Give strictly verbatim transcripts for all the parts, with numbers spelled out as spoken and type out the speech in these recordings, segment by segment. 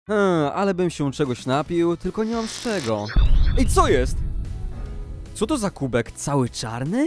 Hmm, ale bym się czegoś napił, tylko nie mam z czego. Ej, co jest? Co to za kubek? Cały czarny?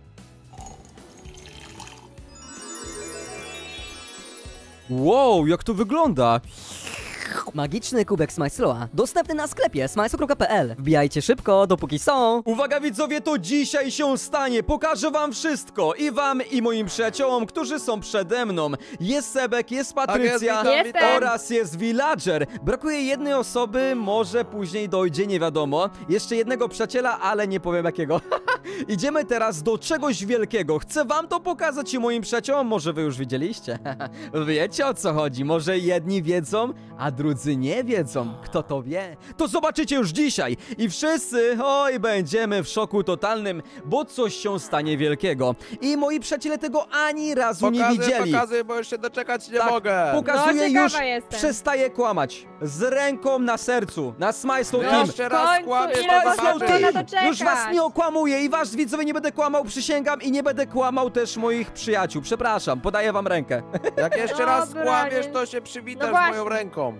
Wow, jak to wygląda? Magiczny kubek Smajsloa. Dostępny na sklepie smajslo kropka p l. Wbijajcie szybko, dopóki są. Uwaga widzowie, to dzisiaj się stanie. Pokażę wam wszystko. I wam, i moim przyjaciołom, którzy są przede mną. Jest Sebek, jest Patrycja Tak jest, witam. oraz jest Villager. Brakuje jednej osoby, może później dojdzie, nie wiadomo. Jeszcze jednego przyjaciela, ale nie powiem jakiego. Idziemy teraz do czegoś wielkiego. Chcę wam to pokazać i moim przyjaciołom. Może wy już widzieliście. Wiecie o co chodzi. Może jedni wiedzą, a drudzy nie wiedzą. Kto to wie? To zobaczycie już dzisiaj. I wszyscy, oj, będziemy w szoku totalnym, bo coś się stanie wielkiego. I moi przyjaciele tego ani razu Pokazuj, nie widzieli. pokazuj, bo już się doczekać nie Tak, mogę. pokazuję No, ciekawa już, jestem. przestaję kłamać. Z ręką na sercu, na Smajslow Team. Jeszcze W raz końcu, skłamiesz, ile to można Smajslow było na zobaczysz. to czekać? Już was nie okłamuję i was widzowie nie będę kłamał, przysięgam i nie będę kłamał też moich przyjaciół. Przepraszam, podaję wam rękę. Jak jeszcze raz Dobra, skłamiesz, nie- to się przywitasz No z moją właśnie. ręką.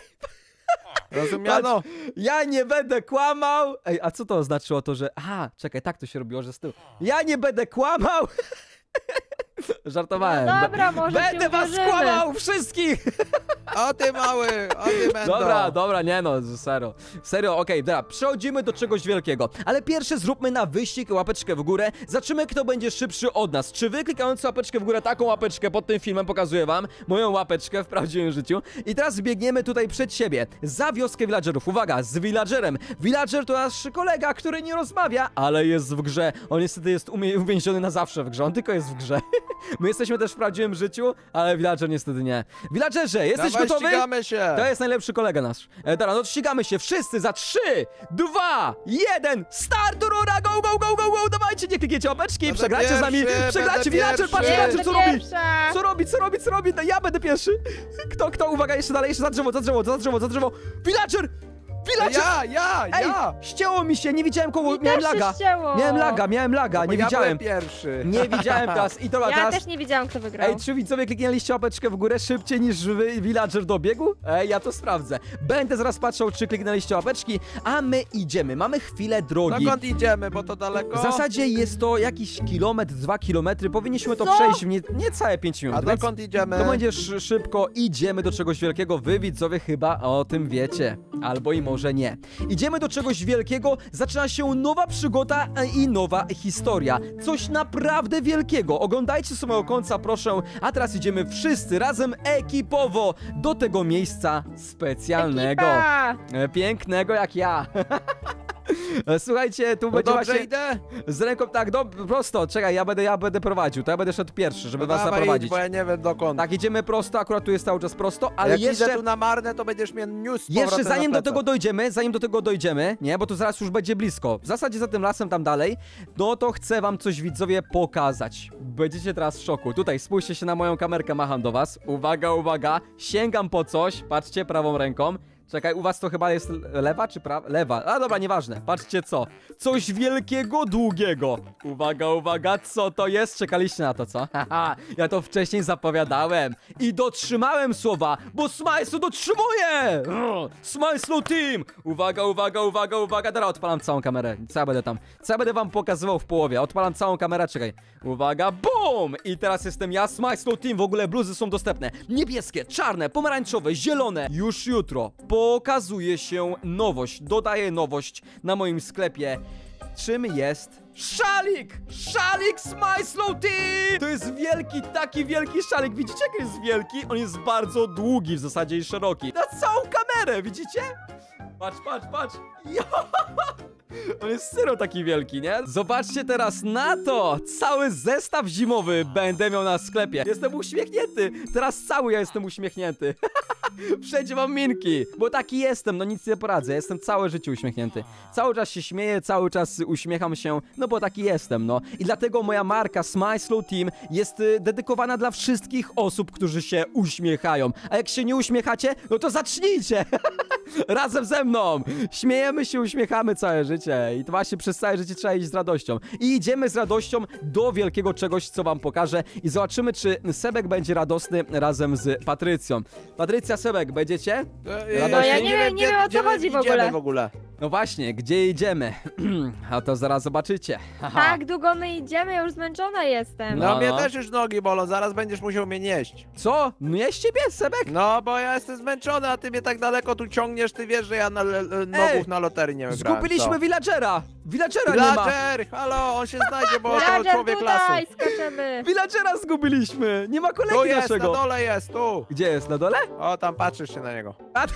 Rozumiano? Ja nie będę kłamał. Ej, a co to oznaczyło to, że... Aha, czekaj, tak to się robiło, że z tyłu. Ja nie będę kłamał. Żartowałem. No dobra, może Będę ci was uwierzymy. kłamał wszystkich. O ty mały, o ty będą. Dobra, dobra, nie no, serio. Serio, okej, dobra, przechodzimy do czegoś wielkiego. Ale pierwsze zróbmy na wyścig łapeczkę w górę. Zobaczymy, kto będzie szybszy od nas. Czy wy klikając łapeczkę w górę, taką łapeczkę pod tym filmem pokazuję wam, moją łapeczkę w prawdziwym życiu. I teraz biegniemy tutaj przed siebie, za wioskę villagerów. Uwaga, z villagerem. Villager to nasz kolega, który nie rozmawia, ale jest w grze. On niestety jest umie- uwięziony na zawsze w grze, on tylko jest w grze. My jesteśmy też w prawdziwym życiu, ale villager niestety nie. Villagerze, jesteś Dawaj, gotowy? ścigamy się. To jest najlepszy kolega nasz. E, dobra, no to ścigamy się wszyscy za trzy, dwa, jeden, start, rura, go, go, go, go, go, dawajcie, nie klikniecie łapeczki, Będę przegracie z nami, pierwszy, przegracie, będę villager, pierwszy. patrz, villager, Jestem co robi? pierwsza. Co robi, co robi, co robi? No ja będę pierwszy. Kto, kto, uwaga, jeszcze dalej, jeszcze za drzewo, za drzewo, za drzewo, za drzewo. Villager! Villager! Ja, ja, Ej, ja. ścięło mi się, nie widziałem kogo, Mi miałem też się laga. ścięło. Miałem laga, miałem laga, Bo nie ja widziałem. byłem pierwszy. Nie widziałem teraz. I dobra, Ja teraz... też nie wiedziałam, kto wygrał. Ej, czy widzowie kliknęliście łapeczkę w górę szybciej niż wy- villager dobiegł? Ej, ja to sprawdzę. Będę zaraz patrzał, czy kliknęliście łapeczki, a my idziemy. Mamy chwilę drogi. Dokąd idziemy, bo to daleko? W zasadzie jest to jakiś kilometr, dwa kilometry. Powinniśmy to Co? przejść w nie, niecałe pięć minut. A więc dokąd idziemy? to będzie szy- szybko. Idziemy do czegoś wielkiego. Wy widzowie chyba o tym wiecie. Albo i może nie. Idziemy do czegoś wielkiego. Zaczyna się nowa przygoda e, i nowa historia. Coś naprawdę wielkiego. Oglądajcie z samego końca, proszę. A teraz idziemy wszyscy razem ekipowo do tego miejsca specjalnego. Ekipa. E, Pięknego jak ja. E, Słuchajcie, tu No będzie dobrze właśnie idę? z ręką, tak, do, prosto, czekaj, ja będę, ja będę prowadził, to ja będę szedł pierwszy, żeby No was dawaj, zaprowadzić. idź, bo ja nie wiem dokąd. Tak, idziemy prosto, akurat tu jest cały czas prosto, A ale jak jeszcze... idę tu na marne, to będziesz mnie news z Jeszcze powrotem zanim na do tego plecach. dojdziemy, zanim do tego dojdziemy, nie, bo to zaraz już będzie blisko. W zasadzie za tym lasem tam dalej, no to chcę wam coś widzowie pokazać. Będziecie teraz w szoku. Tutaj spójrzcie się na moją kamerkę, macham do was. Uwaga, uwaga, sięgam po coś, patrzcie prawą ręką. Czekaj, u was to chyba jest lewa czy prawa? Lewa. A dobra, nieważne. Patrzcie co. Coś wielkiego, długiego. Uwaga, uwaga, co to jest? Czekaliście na to, co? Haha, ja to wcześniej zapowiadałem. I dotrzymałem słowa, bo Smajslow dotrzymuje! Brr, Smajslow Team! Uwaga, uwaga, uwaga, uwaga. Teraz odpalam całą kamerę. Co ja będę tam? Co ja będę wam pokazywał w połowie? Odpalam całą kamerę, czekaj. Uwaga, BOOM! I teraz jestem ja, Smajslow Team. W ogóle bluzy są dostępne. Niebieskie, czarne, pomarańczowe, zielone. Już jutro pokazuje się nowość. Dodaję nowość na moim sklepie. Czym jest szalik? Szalik Smajslow Team! To jest wielki, taki wielki szalik. Widzicie, jak jest wielki? On jest bardzo długi w zasadzie i szeroki. Na całą kamerę, widzicie? Patrz, patrz, patrz. Jo! On jest serio taki wielki, nie? Zobaczcie teraz na to! Cały zestaw zimowy będę miał na sklepie. Jestem uśmiechnięty. Teraz cały ja jestem uśmiechnięty. Wszędzie mam minki, bo taki jestem, no nic nie poradzę. Jestem całe życie uśmiechnięty. Cały czas się śmieję, cały czas uśmiecham się, no bo taki jestem, no. I dlatego moja marka Smajslow Team jest y, dedykowana dla wszystkich osób, którzy się uśmiechają. A jak się nie uśmiechacie, no to zacznijcie! Razem ze mną! Śmiejemy się, uśmiechamy całe życie. życie. I to właśnie przez całe życie trzeba iść z radością. I idziemy z radością do wielkiego czegoś, co wam pokażę. I zobaczymy, czy Sebek będzie radosny razem z Patrycją. Patrycja, Sebek, będziecie? E, No ja nie wiem- nie gdzie- wiem, o co gdzie my chodzi w idziemy ogóle. w ogóle. No właśnie, gdzie idziemy? A to zaraz zobaczycie. Haha. Tak długo my idziemy, ja już zmęczona jestem. No, No, mnie no. też już nogi bolą, zaraz będziesz musiał mnie nieść. Co? Nie z ciebie, Sebek? No, bo ja jestem zmęczony, a ty mnie tak daleko tu ciągniesz, ty wiesz, że ja na, le- le- nogów na loterii nie wygrałem. Zgubiliśmy villagera! Villagera nie ma! Villager! Halo, on się znajdzie, bo to Villager człowiek lasu. tutaj, skaczemy. Villagera zgubiliśmy! Nie ma kolegi Tu jest, naszego! na dole jest, tu. Gdzie jest? Na dole? O, tam patrzysz się na niego.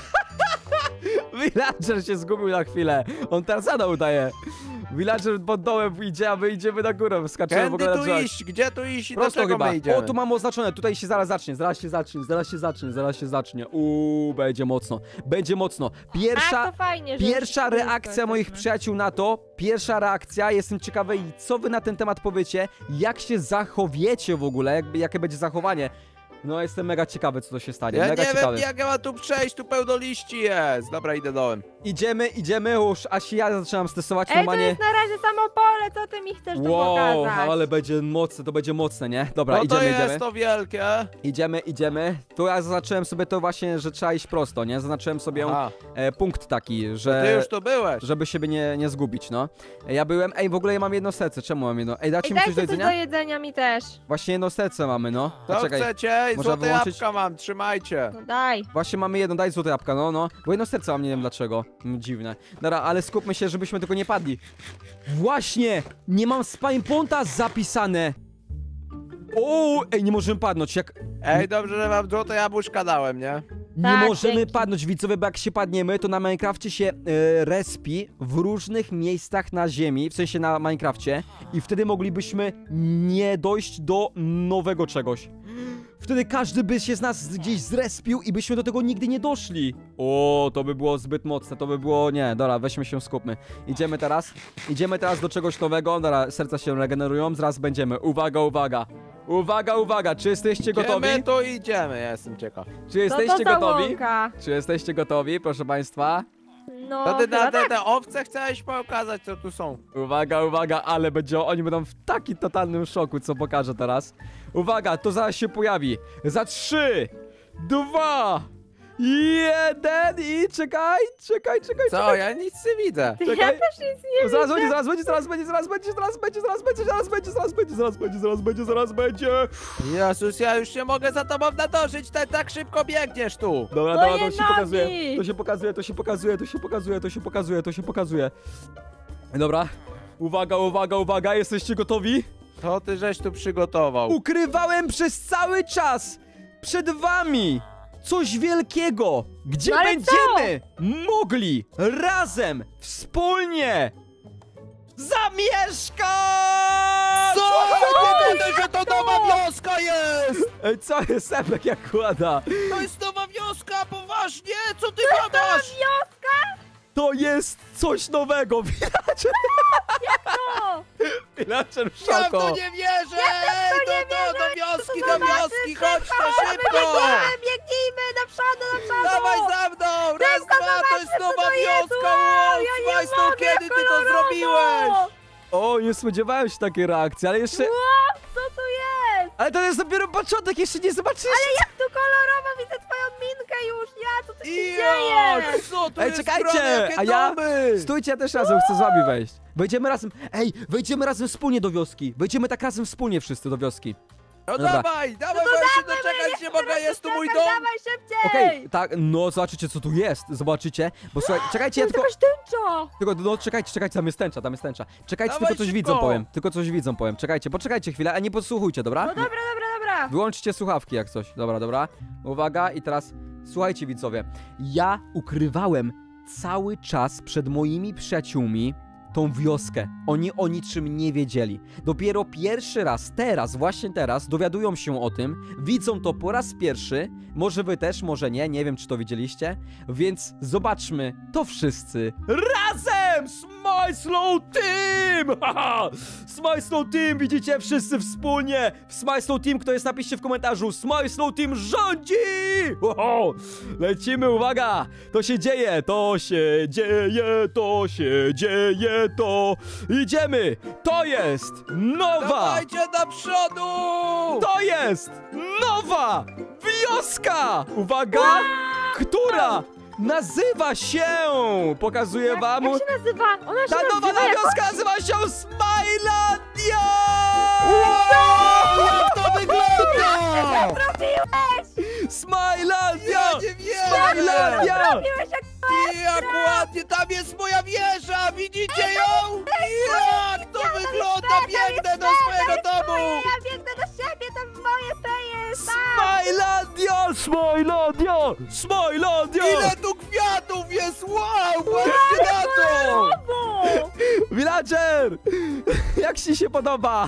Villager się zgubił na chwilę. On Tarzana udaje. Villager pod dołem idzie, a my idziemy na górę. Skaczemy w Kiedy ogóle na tu drzewach. iść? Gdzie tu iść i do Prosto czego chyba. my idziemy? O, tu mamy oznaczone. Tutaj się zaraz zacznie. Zaraz się zacznie. Zaraz się zacznie. Zaraz się zacznie. Uuu, będzie mocno. Będzie mocno. Pierwsza... Tak, to fajnie, że Pierwsza już reakcja jesteśmy. moich przyjaciół na to, pierwsza reakcja, jestem ciekawy, co wy na ten temat powiecie, jak się zachowiecie w ogóle, jakby, jakie będzie zachowanie. No, jestem mega ciekawy, co to się stanie, Ja mega nie ciekawy. wiem, jak ja mam tu przejść, tu pełno liści jest. Dobra, idę dołem. Idziemy, idziemy już, a się ja zaczynam stresować Ej, to normalnie. jest na razie samo pole, co ty mi chcesz tu Wow, pokazać? ale będzie mocne, to będzie mocne, nie? Dobra, No to idziemy, jest idziemy. to wielkie. Idziemy, idziemy. Tu ja zaznaczyłem sobie to właśnie, że trzeba iść prosto, nie? Zaznaczyłem sobie Aha, e, punkt taki, to że... ty już tu byłeś. Żeby siebie nie, nie zgubić, no. Ja byłem... Ej, w ogóle ja mam jedno serce, czemu mam jedno? Ej, dacie Ej, mi coś dajcie do coś jedzenia? do jedzenia mi też. Właśnie jedno serce mamy, no. To A czekaj, chcecie? Można Złote wyłączyć? jabłka mam, trzymajcie. No daj. właśnie mamy jedno, daj złote jabłka, no, no. Bo jedno serce mam, nie wiem dlaczego. Mm, dziwne. Dobra, ale skupmy się, żebyśmy tylko nie padli. Właśnie! Nie mam spawnponta zapisane! O, ej, nie możemy padnąć, jak... Ej, dobrze, że wam złote jabłuszka dałem, nie? Nie Tak, możemy dzięki. padnąć, widzowie, bo jak się padniemy, to na Minecrafcie się e, respi w różnych miejscach na ziemi, w sensie na Minecrafcie, i wtedy moglibyśmy nie dojść do nowego czegoś. Wtedy każdy by się z nas gdzieś zrespił i byśmy do tego nigdy nie doszli. O, to by było zbyt mocne, to by było... Nie, dobra, weźmy się, skupmy. Idziemy teraz, idziemy teraz do czegoś nowego, dobra, serca się regenerują, zaraz będziemy. Uwaga, uwaga. Uwaga, uwaga, czy jesteście Gdzie gotowi? my tu idziemy? Ja jestem ciekaw. Czy Co jesteście to za gotowi? łąka? Czy jesteście gotowi, proszę państwa? No, To ty na chyba te, tak. te owce chciałeś pokazać, co tu są. Uwaga, uwaga, ale będzie, oni będą w takim totalnym szoku, co pokażę teraz. Uwaga, to zaraz się pojawi. Za trzy, dwa, jeden i czekaj, czekaj, czekaj, Co? czekaj. Ja nic nie widzę. Ja czekaj. też nic nie Zaraz widzę. będzie, zaraz będzie, zaraz będzie, zaraz będzie, zaraz będzie, zaraz będzie, zaraz będzie, zaraz będzie, zaraz będzie, zaraz będzie, zaraz będzie. Jezus, ja już nie mogę za tobą nadążyć, tak, tak szybko biegniesz tu. Dobra, Moje dobra, to się nogi! pokazuje, to się pokazuje, to się pokazuje, to się pokazuje, to się pokazuje, to się pokazuje. Dobra, uwaga, uwaga, uwaga, jesteście gotowi? To ty żeś tu przygotował. Ukrywałem przez cały czas przed wami coś wielkiego, gdzie No ale będziemy mogli razem, wspólnie zamieszkać! Co? Nie gadaj, że to nowa wioska jest! Ej, co jest Sebek jak kłada? To jest nowa wioska, poważnie? Co ty gadasz? To jest coś nowego, Villager, O, Villager w Ja w szoku. to nie wierzę! Ej, do, do, do wioski, do wioski, chodźcie szybko! Biegnijmy, biegnijmy, do przodu, do przodu. Dawaj za mną! Raz, Szybko, dwa, to zobaczmy, jest co nowa to jest. wioska! Wow, Wow, ja nie Smajstu, mogę, kiedy ty to kolorowo. zrobiłeś? O, nie spodziewałem się takiej reakcji, ale jeszcze... Wow, co tu jest? Ale to jest dopiero początek, jeszcze nie zobaczyliście. Jak tu kolorowo widzę twoją minkę już, ja, co tu się I dzieje? co to Ej, jest czekajcie, grane, jakie a ja- domy? Stójcie, ja też razem chcę z wami wejść. Wejdziemy razem. Ej, wejdziemy razem wspólnie do wioski. Wejdziemy tak razem wspólnie wszyscy do wioski. No Dobra. dawaj, dawaj, bo ja się doczekać nie mogę, jest tu mój dom! Dawaj szybciej! Okej, tak, no zobaczycie co tu jest. Zobaczycie. Bo słuchaj, czekajcie, ja To tylko. jakaś tęcza! Tylko, no czekajcie, czekajcie, tam jest tęcza, tam jest tęcza. Czekajcie, Dawaj tylko coś szybko. widzą powiem. Tylko coś widzą powiem. Czekajcie, poczekajcie chwilę, a nie podsłuchujcie, dobra? No dobra, dobra, dobra. Wyłączcie słuchawki jak coś. Dobra, dobra. Uwaga i teraz słuchajcie widzowie. Ja ukrywałem cały czas przed moimi przyjaciółmi tą wioskę. Oni o niczym nie wiedzieli. Dopiero pierwszy raz, teraz, właśnie teraz dowiadują się o tym, widzą to po raz pierwszy. Może wy też, może nie, nie wiem czy to widzieliście. Więc zobaczmy to wszyscy razem! razem! Smile Slow Team! Haha! Smile Slow Team, widzicie? Wszyscy wspólnie! Smile Slow Team, kto jest, napiszcie w komentarzu. Smile Slow Team rządzi! Oho! Lecimy, uwaga! To się dzieje, to się dzieje, to się dzieje, to... Idziemy! To jest nowa! Dawajcie do przodu! To jest nowa wioska! Uwaga! Która nazywa się... Pokazuję wam... Jak się nazywa? Ona się Ta nowa nazywa jako... wioska nazywa się Smilandia! Wow, jak to wygląda? Zrobiłeś! Smilandia! Ja nie wierzę! Smilandia! Zrobiłeś jak... I akuratnie tam jest moja wieża! Widzicie ją? Jak to wygląda? Biegnę do swojego domu! Ja biegnę do siebie, tam moje to jest! tak. Smilandia! Smilandia! Smilandia! Ile tu kwiatów jest? Wow! Patrzcie na to! Znowu! Villager! Jak ci się podoba?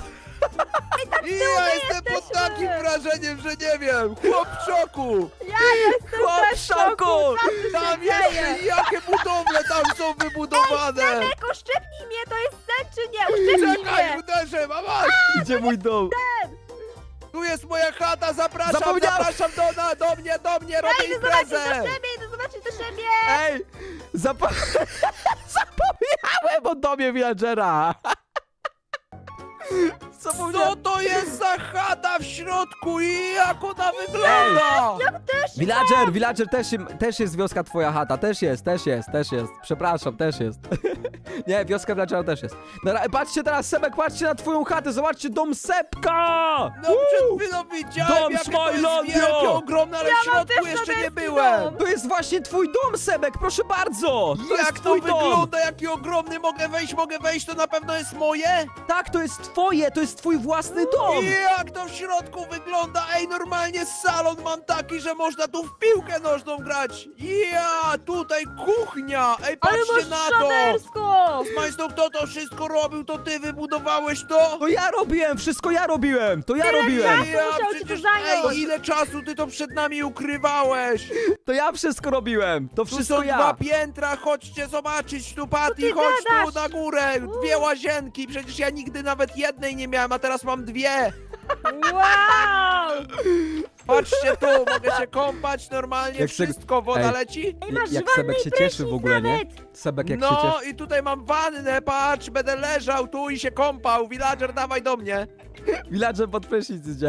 I ja jestem pod jesteśmy. takim wrażeniem, że nie wiem! Chłop w szoku! Ja jestem Chłop też w w szoku! szoku! Co tu Tam się jeszcze dzieje? jakie budowle tam są wybudowane! Senek, uszczypnij mnie, to jest sen czy nie? Uszczypnij Czekaj, mnie! uderzę, mamaś! Gdzie mój dom? Tu jest moja chata, zapraszam, Zapomniałem. zapraszam do, na, do mnie, do mnie, robię Ja idę zobaczyć do imprezę! siebie, idę zobaczyć do siebie! Ej! Zap... Zapomniałem o domie villagera! Zapomniałem... Co to jest za chata w środku i jak ona wygląda? Ja też Villager, villager też, też jest wioska twoja chata, też jest, też jest, też jest. Przepraszam, też jest. Nie, wioska villagera też jest. Dobra, patrzcie teraz, Sebek, patrzcie na twoją chatę, zobaczcie dom Sebka! No przed chwilą widziałem, Dom jakie to jest Smilandia! wielkie, ogromne, ale Ja w mam środku też jeszcze nie niebieski byłem! dom. To jest właśnie twój dom, Sebek, proszę bardzo! To jest Jak to twój dom! wygląda, jaki ogromny, mogę wejść, mogę wejść, to na pewno jest moje? Tak, to jest twoje, to jest twój własny dom! I jak to w środku wygląda? Ej, normalnie salon mam taki, że można tu w piłkę nożną grać. Ja, tutaj kuchnia. Ej, Ale patrzcie masz na to. szadersko! Majstro, kto to wszystko robił? To ty wybudowałeś to? To ja robiłem, wszystko ja robiłem, to ja Tyle robiłem! czasu musiał ci to zająć. Ej, ile czasu ty to przed nami ukrywałeś? To ja wszystko robiłem, to Tu wszystko są ja! dwa piętra, chodźcie zobaczyć tu, Patty, ty chodź gadasz? tu na górę. Dwie łazienki, przecież ja nigdy nawet jednej nie miałem, a teraz mam dwie. Wow! Patrzcie tu, mogę się kąpać normalnie, Jak se- wszystko, woda Ej. leci. Ej, masz Jak wanny Sebek i się cieszy prysznic w ogóle, nie? nawet. Sebek jak się No cieszy. i tutaj mam wannę, patrz, będę leżał tu i się kąpał. Villager, dawaj do mnie. Villager pod prysznic idzie.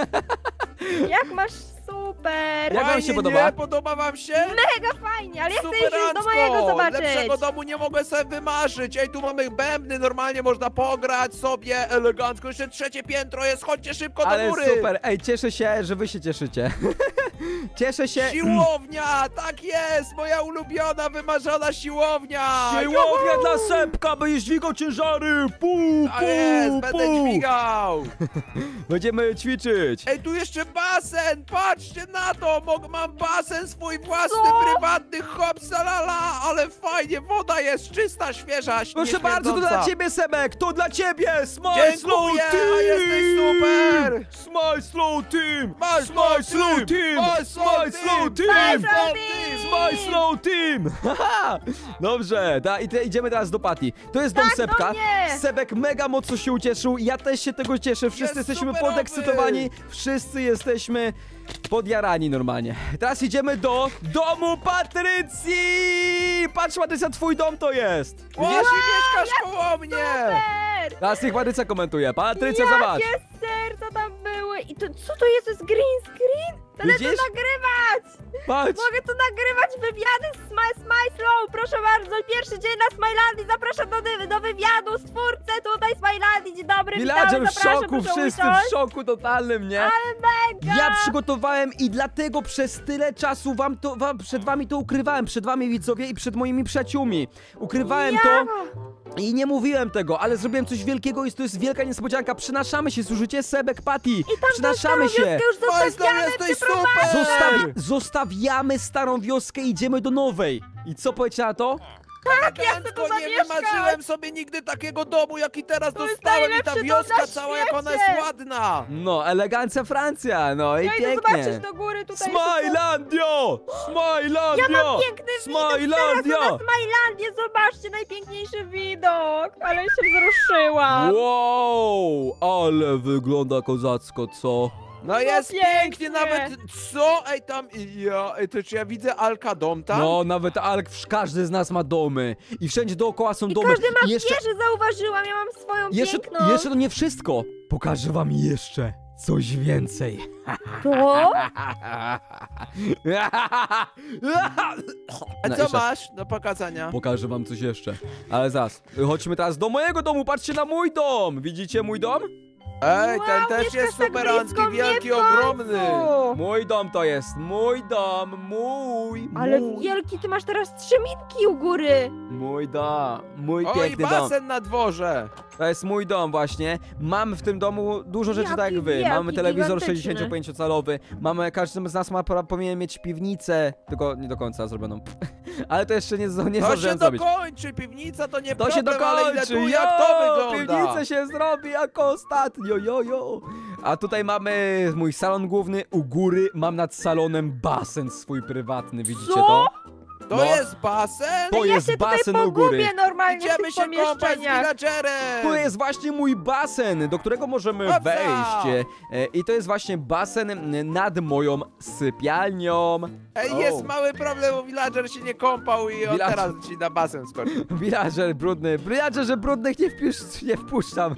Jak masz super! Jak wam Fajnie, się podoba? Nie? Podoba wam się? Mega fajnie, ale ja chcę iść już do Superancko. mojego zobaczyć! Lepszego domu nie mogę sobie wymarzyć. Ej, tu mamy bębny, normalnie można pograć sobie elegancko. Jeszcze trzecie piętro jest, chodźcie szybko do Ale góry. super, ej, cieszę się, że wy się cieszycie. Cieszę się. Siłownia, tak jest, moja ulubiona, wymarzona siłownia. Siłownia dla Sebka, będziesz dźwigał ciężary! Pu, A pu, jest, będę pu. dźwigał. Będziemy ćwiczyć. Ej, tu jeszcze basen, patrzcie na to, Mog, mam basen swój własny, Co? prywatny, hop, salala, ale fajnie, woda jest czysta, świeża, Proszę bardzo, to dla ciebie, Sebek, to dla ciebie! Smile Slow Dziękuję, Team! a jesteś super! Smile Slow Team! Smile Smile Slow Slow Team! Team! Smile Slow Smile Slow Team! Team! Smile Slow Team! Smile Slow Team! Haha! Dobrze, da, i te, idziemy teraz do Patty. To jest dom Tak, do Sebka. mnie! Sebek mega mocno się ucieszył, ja też się tego cieszę. Wszyscy Jest jesteśmy superowy! podekscytowani, wszyscy jesteśmy podjarani normalnie. Teraz idziemy do domu Patrycji! Patrz, Patrycja, twój dom to jest! Właśnie mieszkasz koło mnie! Super! Teraz niech Patrycja komentuje. Patrycja, zobacz! Jakie serca tam były! I to co to jest? To jest green screen? Będę to Widzisz? nagrywać! Patrz! Mogę tu nagrywać wywiady z Smile Smile Slow! Proszę bardzo, pierwszy dzień na Smilandii, zapraszam do, dy- do wywiadu, stwórcę tutaj Smilandii, dzień dobry, Villager witamy, w zapraszam, szoku, proszę wszyscy usiąść. w szoku totalnym, nie? Ale mega! Ja przygotowałem i dlatego przez tyle czasu wam to, wam, przed wami to ukrywałem, przed wami widzowie i przed moimi przyjaciółmi. Ukrywałem to Ja- i nie mówiłem tego, ale zrobiłem coś wielkiego i to jest wielka niespodzianka. Przynoszamy się, służycie? Sebek, Patty, I tam przynoszamy się. wioskę już Majstro, zostawiamy, jesteś przeprowadzamy. super! Zostawi zostawiamy starą wioskę i idziemy do nowej. I co powiecie na to? Tak, ja chcę tu Elegancko, nie zamieszkać. wymarzyłem sobie nigdy takiego domu, jaki teraz To jest dostałem i ta najlepszy dom wioska na cała, jak ona jest świecie. ładna. No, elegancja Francja, no i Ja idę pięknie. zobaczyć do góry tutaj. Smajlandio! Smajlandio! Ja mam piękny widok Smajlandia! teraz na Smajlandię, zobaczcie, najpiękniejszy widok. Ale się wzruszyłam. Wow, ale wygląda kozacko, co? No jest pięknie. pięknie, nawet, co? Ej, tam, ja, ej, to czy ja widzę Alka dom tam? No, nawet Alk, każdy z nas ma domy. I wszędzie dookoła są I domy. każdy ma I jeszcze, wieżę, zauważyłam, ja mam swoją jeszcze, piękną. jeszcze to nie wszystko. Pokażę wam jeszcze coś więcej. To? A No, co jeszcze- masz do pokazania? Pokażę wam coś jeszcze. Ale zaraz, chodźmy teraz do mojego domu, patrzcie na mój dom. Widzicie mój dom? Ej, ten Wow, też mieszkasz jest tak superancki, blisko mnie wielki, w końcu. ogromny. Mój dom to jest, mój dom, mój, Ale mój, wielki, ty masz teraz trzy minki u góry. mój dom, mój Oj, piękny dom. basen na dworze. To jest mój dom właśnie. Mam w tym domu dużo rzeczy Jaki tak jak wy. Mamy wielki, telewizor gigantyczny. sześćdziesięciopięciocalowy. Mamy, każdy z nas ma, pra- powinien mieć piwnicę. Tylko nie do końca zrobioną. Ale to jeszcze nie, z- nie To się zdążyłem zrobić. dokończy, piwnica to nie To się problem, ale ile dokończy, tu, jo! jak to wygląda? Piwnicę się zrobi jako ostatnio, jo, jo. A tutaj mamy mój salon główny. U góry mam nad salonem basen swój prywatny, widzicie Co? to? To No. jest basen? To ja jest się tutaj basen u góry. pogubię normalnie w Idziemy tych się kąpać z pomieszczeniach. villagerem. Tu jest właśnie mój basen, do którego możemy Hopsa! wejść. E, I to jest właśnie basen m, nad moją sypialnią. Ej, O. jest mały problem, bo villager się nie kąpał i on Villager- teraz ci na basen skoczy. Villager brudny. Villagerze brudnych nie, wpisz, nie wpuszczam.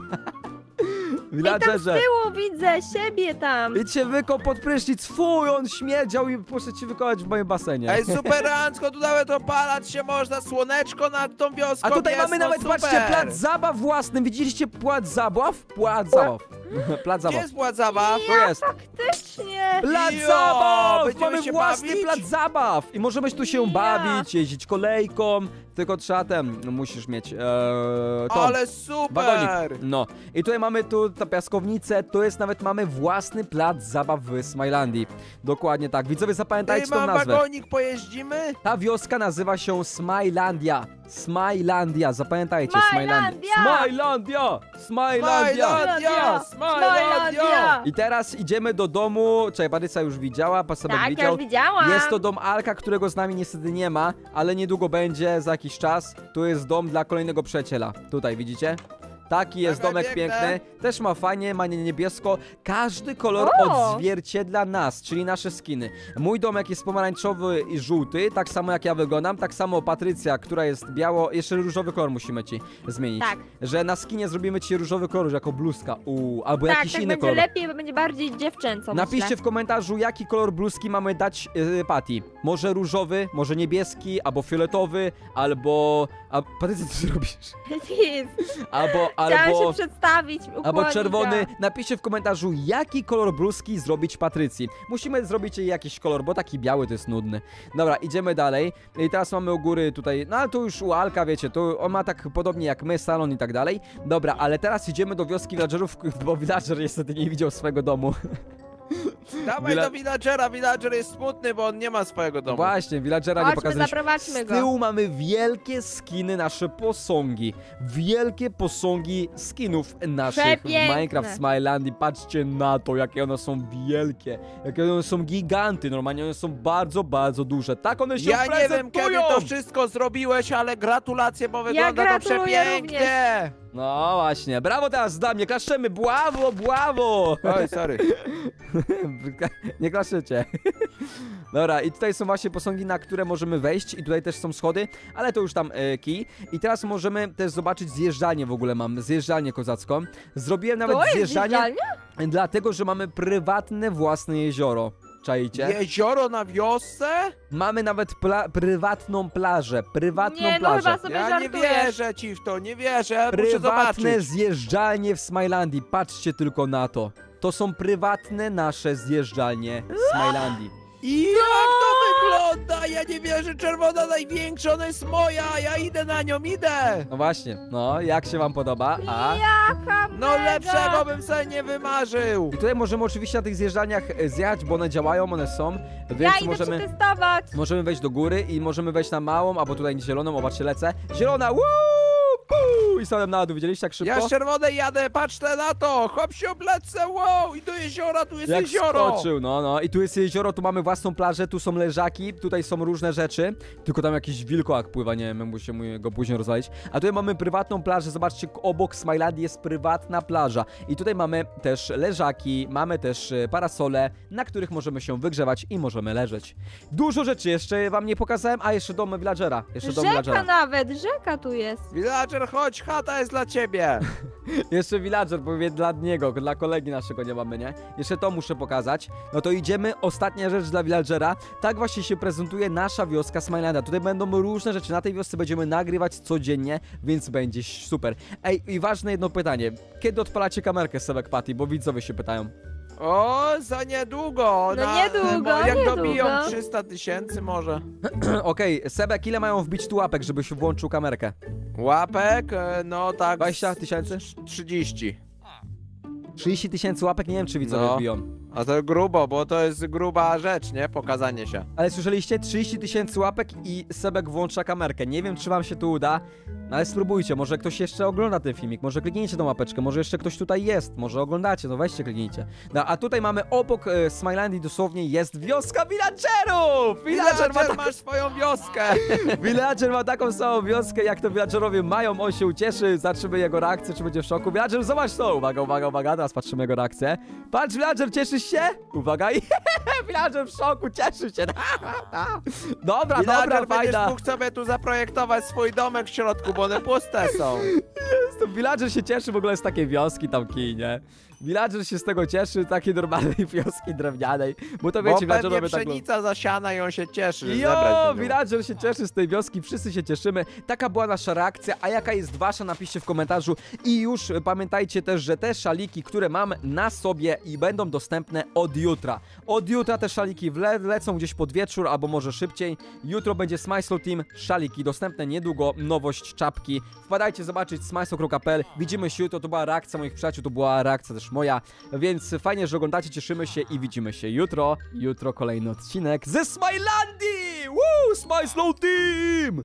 I tam z Villagerze. tyłu widzę siebie tam. Idź się wykop pod prysznic. Fuj, on śmierdział i proszę ci wykopać w moim basenie. Ej, superancko, tu nawet opalać się można, słoneczko nad tą wioską A tutaj jest, mamy no nawet, super. patrzcie, plac zabaw własny. Widzieliście plac zabaw? Plac zabaw. Plac Gdzie zabaw. jest płat zabaw? To jest. Faktycznie. Plac Jo, zabaw! będziemy Mamy się własny bawić? plac zabaw! I możemy tu się Ja. bawić, jeździć kolejką, tylko trzeba ten, no, musisz mieć ee, to. Ale super! Wagonik. No. I tutaj mamy tu tę piaskownicę, tu jest nawet mamy własny plac zabaw w Smilandii. Dokładnie tak. Widzowie, Ej, zapamiętajcie tą mam nazwę. wagonik, pojeździmy? Ta wioska nazywa się Smilandia. Smilandia, zapamiętajcie, Smilandia. Smilandia! Smilandia! Smilandia! Smilandia! Smilandia! I teraz idziemy do domu. Czekaj, Patrycja już widziała, Pasabek Tak, ja widział. już widziałam. Jest to dom Alka, którego z nami niestety nie ma, ale niedługo będzie, za jakiś czas. Tu jest dom dla kolejnego przyjaciela. Tutaj, widzicie? Taki jest Taka domek piękna. piękny. Też ma fajnie, ma nie- niebiesko. Każdy kolor O! odzwierciedla nas, czyli nasze skiny. Mój domek jest pomarańczowy i żółty, tak samo jak ja wyglądam. Tak samo Patrycja, która jest biało. Jeszcze różowy kolor musimy ci zmienić. Tak. Że na skinie zrobimy ci różowy kolor, jako bluzka. Uuu, albo Tak, jakiś tak inny będzie kolor. lepiej, bo będzie bardziej dziewczęco, Napiszcie myślę. w komentarzu, jaki kolor bluzki mamy dać yy, Patty. Może różowy, może niebieski, albo fioletowy, albo... A, Patrycja, co ty robisz? Nic. Albo, Chciałam albo... się przedstawić, ukłonić, Albo czerwony. a- Napiszcie w komentarzu, jaki kolor bluzki zrobić Patrycji. Musimy zrobić jej jakiś kolor, bo taki biały to jest nudny. Dobra, idziemy dalej. I teraz mamy u góry tutaj, no ale to już u Alka, wiecie, to on ma tak podobnie jak my, salon i tak dalej. Dobra, ale teraz idziemy do wioski villagerów, bo villager niestety nie widział swojego domu. Dawaj Villa- do villagera, villager jest smutny, bo on nie ma swojego domu. Właśnie, villagera nie Chodźmy, pokazaliśmy. zaprowadźmy Z go. tyłu mamy wielkie skiny, nasze posągi. Wielkie posągi skinów naszych w Przepiękne. Minecraft Smilandii. Patrzcie na to, jakie one są wielkie. Jakie one są giganty. Normalnie one są bardzo, bardzo duże. Tak one się Ja nie wiem, prezentują. kiedy to wszystko zrobiłeś, ale gratulacje, bo wygląda to gratuluję przepięknie. No właśnie. Brawo teraz dla mnie. Klaszczemy. Brawo, brawo. Oj, sorry. Nie klaszycie. Dobra, i tutaj są właśnie posągi, na które możemy wejść i tutaj też są schody, ale to już tam e, kij. I teraz możemy też zobaczyć zjeżdżalnię w ogóle mam, zjeżdżalnię kozacką. Zrobiłem nawet To jest zjeżdżalnię, zjeżdżalnia? dlatego, że mamy prywatne własne jezioro. Czajcie? Jezioro na wiosce? Mamy nawet pla prywatną plażę, prywatną Nie, no plażę. chyba sobie Ja nie żartujesz. wierzę ci w to, nie wierzę, ja muszę Prywatne zobaczyć. zjeżdżalnie w Smilandii, patrzcie tylko na to. To są prywatne nasze zjeżdżalnie w Smilandii. I jak to wygląda! Ja nie wierzę, czerwona największa, ona jest moja! Ja idę na nią, idę! No właśnie, no, jak się wam podoba? A? Jaka No mega. lepszego bym sobie nie wymarzył! I tutaj możemy oczywiście na tych zjeżdżalniach e, zjechać, bo one działają, one są, więc Ja idę możemy... przetestować. Możemy wejść do góry i możemy wejść na małą, albo tutaj zieloną, zobaczcie, lecę. Zielona, woo! Puu! I spadłem na dół, widzieliście jak szybko? Ja z czerwonej jadę, patrzcie na to! Hop się oblecę, wow! I do jeziora, tu jest Jak jezioro! skoczył, no, no. I tu jest jezioro, tu mamy własną plażę, tu są leżaki, tutaj są różne rzeczy. Tylko tam jakiś wilkołak pływa, nie wiem, muszę mu go później rozwalić. A tutaj mamy prywatną plażę, zobaczcie, obok Smilandii jest prywatna plaża. I tutaj mamy też leżaki, mamy też e, parasole, na których możemy się wygrzewać i możemy leżeć. Dużo rzeczy jeszcze wam nie pokazałem, a jeszcze dom villagera. Jeszcze dom Rzeka villagera. nawet, rzeka tu jest. Villager, chodź, chata jest dla ciebie! Jeszcze villager, powie dla niego, dla kolegi naszego nie mamy, nie? Jeszcze to muszę pokazać. No to idziemy, ostatnia rzecz dla villagera. Tak właśnie się prezentuje nasza wioska Smilanda. Tutaj będą różne rzeczy, na tej wiosce będziemy nagrywać codziennie, więc będzie super. Ej, i ważne jedno pytanie. Kiedy odpalacie kamerkę, Sebek Patty, bo widzowie się pytają. O, za niedługo! No niedługo, bo jak niedługo. dobiją trzysta tysięcy może. Okej, Sebek, ile mają wbić tu łapek, żebyś włączył kamerkę? Łapek, e, no tak... dwadzieścia tysięcy? trzydzieści. trzydzieści tysięcy łapek, nie wiem czy widzowie No. wbiją. A to grubo, bo to jest gruba rzecz, nie? Pokazanie się. Ale słyszeliście? trzydzieści tysięcy łapek i Sebek włącza kamerkę. Nie wiem, czy wam się to uda, no ale spróbujcie. Może ktoś jeszcze ogląda ten filmik, może kliknijcie tą łapeczkę, może jeszcze ktoś tutaj jest, może oglądacie, no weźcie, kliknijcie. No, a tutaj mamy obok e, Smilandii dosłownie jest wioska villagerów! Villager ma, Villager ta... masz swoją wioskę! Villager ma taką samą wioskę, jak to villagerowie mają, on się ucieszy, zobaczymy jego reakcję, czy będzie w szoku. Villager, zobacz to! Uwaga, uwaga, uwaga, teraz patrzymy jego reakcję. Patrz, Villager, cieszysz się? Uwaga, i Villager w szoku, cieszy się. Dobra, dobra, Villager, będziesz fajna. mógł sobie tu zaprojektować swój domek w środku, bo one puste są. To Villager się cieszy w ogóle z takiej wioski tam kij, nie? Villager się z tego cieszy, takiej normalnej wioski drewnianej, bo to Bo wiecie, pewnie villagerowie tak... pszenica zasiana i on się cieszy, że zebrać Jo, będą. villager się cieszy z tej wioski, wszyscy się cieszymy. Taka była nasza reakcja, a jaka jest wasza, napiszcie w komentarzu. I już pamiętajcie też, że te szaliki, które mam na sobie i będą dostępne od jutra. Od jutra te szaliki wle lecą gdzieś pod wieczór, albo może szybciej. Jutro będzie Smysl Team, szaliki dostępne niedługo, nowość, czapki. Wpadajcie zobaczyć smysl kropka p l. Widzimy się jutro, to była reakcja moich przyjaciół, to była reakcja też moja, więc fajnie, że oglądacie, cieszymy się i widzimy się jutro. Jutro kolejny odcinek ze Smilandii! Woo! Smysl Team!